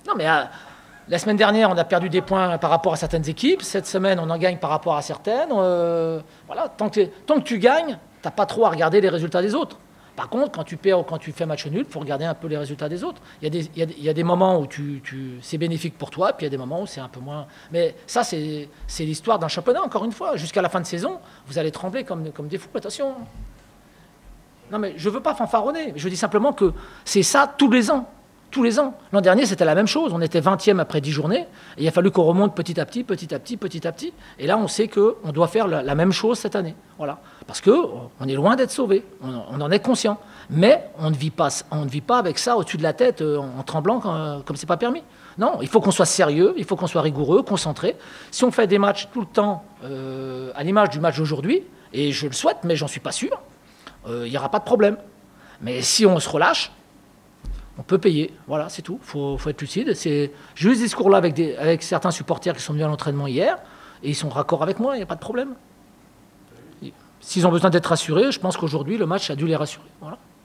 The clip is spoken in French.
Non, mais la semaine dernière, on a perdu des points par rapport à certaines équipes. Cette semaine, on en gagne par rapport à certaines. Voilà, tant que tu gagnes, tu n'as pas trop à regarder les résultats des autres. Par contre, quand tu perds ou quand tu fais match nul, il faut regarder un peu les résultats des autres. Il y a des moments où c'est bénéfique pour toi, puis il y a des moments où c'est un peu moins. Mais ça, c'est l'histoire d'un championnat, encore une fois. Jusqu'à la fin de saison, vous allez trembler comme des fous. Attention. Non, mais je ne veux pas fanfaronner. Je dis simplement que c'est ça tous les ans. Tous les ans. L'an dernier, c'était la même chose. On était 20e après 10 journées. Et il a fallu qu'on remonte petit à petit, petit à petit, petit à petit. Et là, on sait qu'on doit faire la même chose cette année. Voilà. Parce qu'on est loin d'être sauvé. On en est conscient. Mais on ne vit pas avec ça au-dessus de la tête en tremblant comme c'est pas permis. Non, il faut qu'on soit sérieux, il faut qu'on soit rigoureux, concentré. Si on fait des matchs tout le temps à l'image du match d'aujourd'hui, et je le souhaite, mais j'en suis pas sûr, il n'y aura pas de problème. Mais si on se relâche, on peut payer, voilà, c'est tout. Faut être lucide. C'est juste ce discours-là avec certains supporters qui sont venus à l'entraînement hier, et ils sont raccord avec moi, il n'y a pas de problème. S'ils ont besoin d'être rassurés, je pense qu'aujourd'hui, le match a dû les rassurer. Voilà.